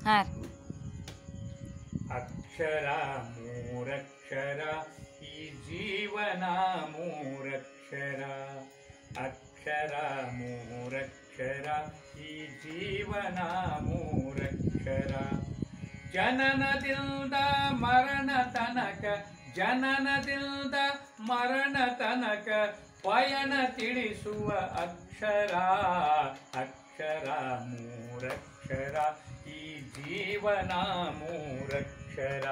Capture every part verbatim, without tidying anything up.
ಹಾ ಅಕ್ಷರ ಮೂರಕ್ಷರ ಈ ಜೀವನ ಮೂರಕ್ಷರ ಅಕ್ಷರ ಮೂರಕ್ಷರ ಈ ಜೀವನ ಮೂರಕ್ಷರ ಜನನದಿಂದ ಮರಣ ತನಕ ಜನನದಿಂದ ಮರಣ ತನಕ ಪಯಣ ತಿಳಿಸುವ ಅಕ್ಷರ ಅಕ್ಷರ ಮೂರಕ್ಷರ ಈ ಜೀವನ ಮೂರಕ್ಷರ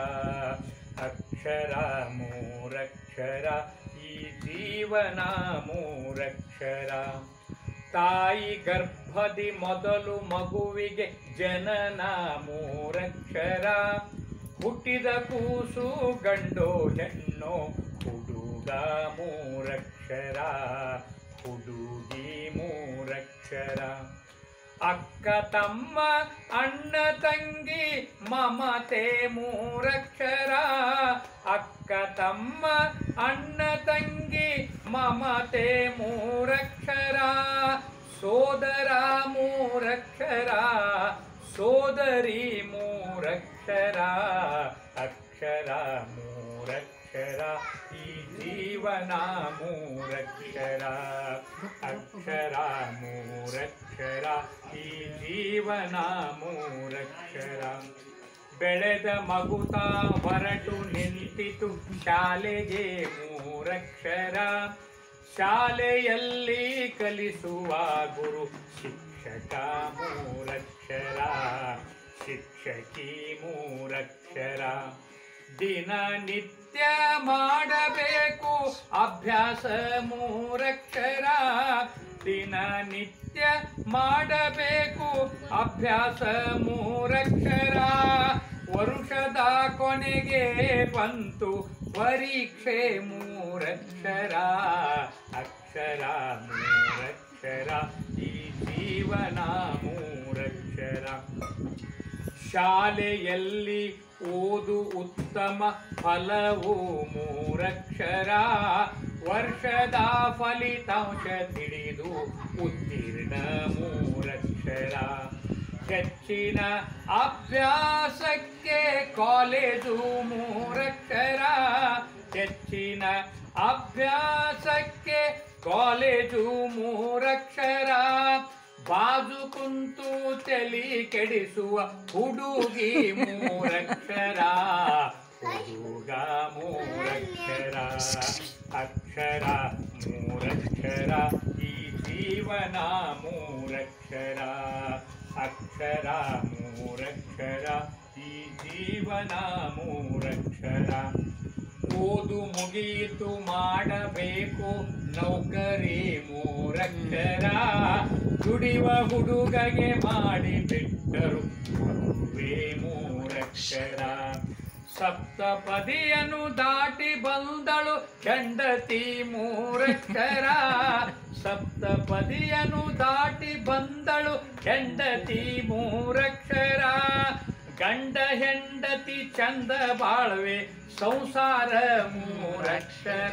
ಅಕ್ಷರ ಮೂರಕ್ಷರ ಈ ಜೀವನ ಮೂರಕ್ಷರ ತಾಯಿ ಗರ್ಭದಿ ಮೊದಲು ಮಗುವಿಗೆ ಜನನ ಮೂರಕ್ಷರ ಹುಟ್ಟಿದ ಕೂಸು ಗಂಡೋ ಹೆಣ್ಣೋ ಹುಡುಗ ಮೂರಕ್ಷರ ಹುಡುಗಿ ಮೂರಕ್ಷರ ಅಕ್ಕ ತಮ್ಮ ಅಣ್ಣ ತಂಗಿ ಮಮತೆ ಮೂರಕ್ಷರ ಅಕ್ಕ ತಮ್ಮ ಅಣ್ಣ ತಂಗಿ ಮಮತೆ ಮೂರಕ್ಷರ ಸೋದರ ಮೂರಕ್ಷರ ಸೋದರಿ ಮೂರಕ್ಷರ ಅಕ್ಷರ ಮೂರಕ್ಷರ ಈ ಜೀವನ ಮೂರಕ್ಷರ ಅಕ್ಷರ ಮೂರಕ್ಷರ ಈ ಜೀವನ ಮೂರಕ್ಷರ ಬೆಳೆದ ಮಗುತ ಹೊರಟು ನಿಂತಿತು ಶಾಲೆಗೆ ಮೂರಕ್ಷರ ಶಾಲೆಯಲ್ಲಿ ಕಲಿಸುವ ಗುರು ಶಿಕ್ಷಕ ಮೂರಕ್ಷರ ಶಿಕ್ಷಕಿ ಮೂರಕ್ಷರ ದಿನನಿತ್ಯ ಮಾಡಬೇಕು ಅಭ್ಯಾಸ ಮೂರಕ್ಷರ ದಿನನಿತ್ಯ ಮಾಡಬೇಕು ಅಭ್ಯಾಸ ಮೂರಕ್ಷರ ವರುಷದ ಕೊನೆಗೆ ಬಂತು ಪರೀಕ್ಷೆ ಮೂರಕ್ಷರ ಅಕ್ಷರ ಮೂರಕ್ಷರ ಈ ಜೀವನ ಮೂರಕ್ಷರ ಶಾಲೆಯಲ್ಲಿ ಓದು ಉತ್ತಮ ಫಲವು ಮೂರಕ್ಷರ ವರ್ಷದ ಫಲಿತಾಂಶ ತಿಳಿದು ಉತ್ತೀರ್ಣ ಮೂರಕ್ಷರ ಹೆಚ್ಚಿನ ಅಭ್ಯಾಸಕ್ಕೆ ಕಾಲೇಜು ಮೂರಕ್ಷರ ಹೆಚ್ಚಿನ ಅಭ್ಯಾಸಕ್ಕೆ ಕಾಲೇಜು ಮೂರಕ್ಷರ ಬಾಜು ಕುಂತು ತಲಿ ಕೆಡಿಸುವ ಹುಡುಗಿ ಮೂರಕ್ಷರ ಹುಡುಗ ಮೂರಕ್ಷರ ಅಕ್ಷರ ಮೂರಕ್ಷರ ಈ ಜೀವನ ಮೂರಕ್ಷರ ಅಕ್ಷರ ಮೂರಕ್ಷರ ಈ ಜೀವನ ಮೂರಕ್ಷರ ಓದು ಮುಗಿಯಿತು ಮಾಡಬೇಕು ನೌಕರಿ ಮೂರಕ್ಷರ ದುಡಿಯುವ ಹುಡುಗಗೆ ಮಾಡಿ ಬಿಟ್ಟರು ಮದುವೆ ಮೂರಕ್ಷರ ಸಪ್ತಪದಿಯನ್ನು ದಾಟಿ ಬಂದಳು ಹೆಂಡತಿ ಮೂರಕ್ಷರ ಸಪ್ತಪದಿಯನ್ನು ದಾಟಿ ಬಂದಳು ಹೆಂಡತಿ ಮೂರಕ್ಷರ ಗಂಡ ಹೆಂಡತಿ ಚಂದ ಬಾಳ್ವೆ ಸಂಸಾರ ಮೂರಕ್ಷರ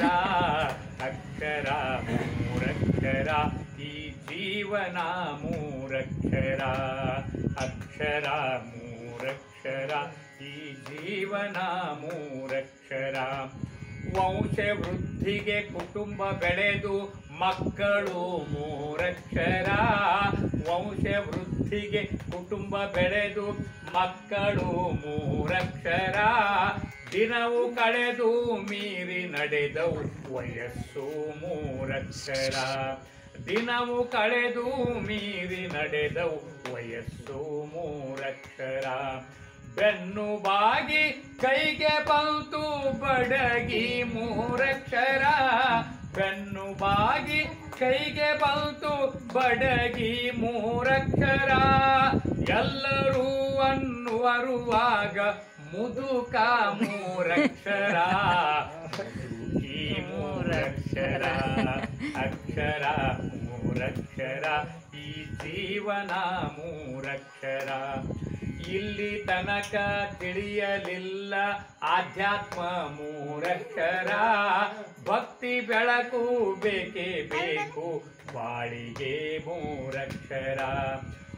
ಅಕ್ಷರ ಮೂರಕ್ಷರ ಈ ಜೀವನ ಮೂರಕ್ಷರ ಅಕ್ಷರ ಮೂರಕ್ಷರ ಈ ಜೀವನ ಮೂರಕ್ಷರ ವಂಶ ವೃದ್ಧಿಗೆ ಕುಟುಂಬ ಬೆಳೆದು ಮಕ್ಕಳು ಮೂರಕ್ಷರ ವಂಶ ವೃದ್ಧಿಗೆ ಕುಟುಂಬ ಬೆಳೆದು ಮಕ್ಕಳು ಮೂರಕ್ಷರ ದಿನವು ಕಳೆದು ಮೀರಿ ನಡೆದವು ವಯಸ್ಸು ಮೂರಕ್ಷರ ದಿನವು ಕಳೆದು ಮೀರಿ ನಡೆದವು ವಯಸ್ಸು ಮೂರಕ್ಷರ ಬೆನ್ನು ಬಾಗಿ ಕೈಗೆ ಬಂತು ಬಡಗಿ ಮೂರಕ್ಷರ ಬೆನ್ನು ಬಾಗಿ ಕೈಗೆ ಬಂತು ಬಡಗಿ ಮೂರಕ್ಷರ ಎಲ್ಲರೂ ಅನ್ನುವರುವಾಗ ಮುದುಕ ಮೂರಕ್ಷರ ಮುದುಕಿ ಮೂರಕ್ಷರ ಅಕ್ಷರ ಮೂರಕ್ಷರ ಈ ಜೀವನ ಮೂರಕ್ಷರ ಇಲ್ಲಿ ತನಕ ತಿಳಿಯಲಿಲ್ಲ ಆಧ್ಯಾತ್ಮ ಮೂರಕ್ಷರ ಭಕ್ತಿ ಬೆಳಕು ಬೇಕೇ ಬೇಕು ಬಾಳಿಗೆ ಮೂರಕ್ಷರ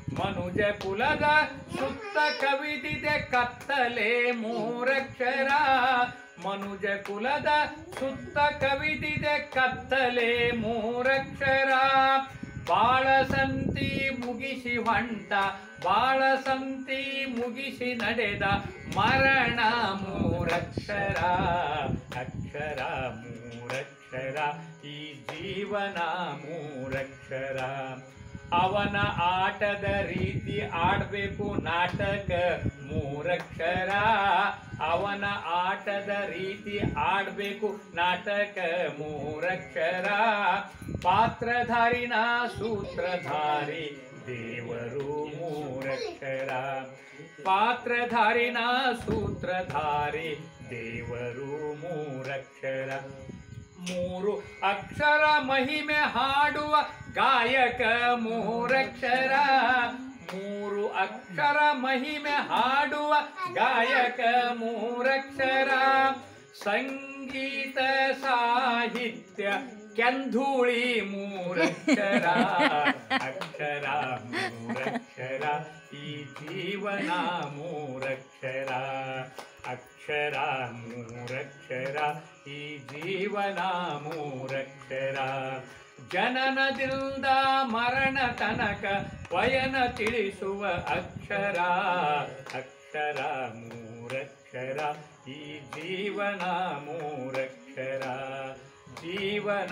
ಮನುಜ ಕುಲದ ಸುತ್ತ ಕವಿದಿದೆ ಕತ್ತಲೆ ಮೂರಕ್ಷರ ಮನುಜ ಕುಲದ ಸುತ್ತ ಕವಿದಿದೆ ಕತ್ತಲೆ ಮೂರಕ್ಷರ ಬಾಳಸಂತಿ ಮುಗಿಸಿ ಹೊಂಟ ಬಾಳಸಂತಿ ಮುಗಿಸಿ ನಡೆದ ಮರಣ ಮೂರಕ್ಷರ ಅಕ್ಷರ ಮೂರಕ್ಷರ ಈ ಜೀವನ ಮೂರಕ್ಷರ ಅವನ ಆಟದ ರೀತಿ ಆಡ್ಬೇಕು ನಾಟಕ ಮೂರಕ್ಷರ ಅವನ ಆಟದ ರೀತಿ ಆಡ್ಬೇಕು ನಾಟಕ ಮೂರಕ್ಷರ ಪಾತ್ರಧಾರಿನ ಸೂತ್ರಧಾರಿ ದೇವರು ಮೂರಕ್ಷರ ಪಾತ್ರಧಾರಿನ ಸೂತ್ರಧಾರಿ ದೇವರು ಮೂರಕ್ಷರ ಮೂರು ಅಕ್ಷರ ಮಹಿಮೆ ಹಾಡುವ ಗಾಯಕ ಮೂರಕ್ಷರ ಮೂರು ಅಕ್ಷರ ಮಹಿಮೆ ಹಾಡುವ ಗಾಯಕ ಮೂರಕ್ಷರ ಸಂಗೀತ ಸಾಹಿತ್ಯ ಕೆಂಧೂಳಿ ಮೂರಕ್ಷರ ಅಕ್ಷರ ಮೂರಕ್ಷರ ಈ ಜೀವನ ಮೂರಕ್ಷರ ಅಕ್ಷರ ಮೂರಕ್ಷರ ಈ ಜೀವನ ಮೂರಕ್ಷರ ಜನನದಿಂದ ಮರಣ ತನಕ ವಯನ ತಿಳಿಸುವ ಅಕ್ಷರ ಅಕ್ಷರ ಮೂರಕ್ಷರ ಈ ಜೀವನ ಮೂರಕ್ಷರ ಜೀವನ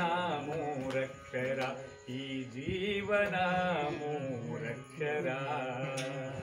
ಮೂರಕ್ಷರ ಈ ಜೀವನ ಮೂರಕ್ಷರ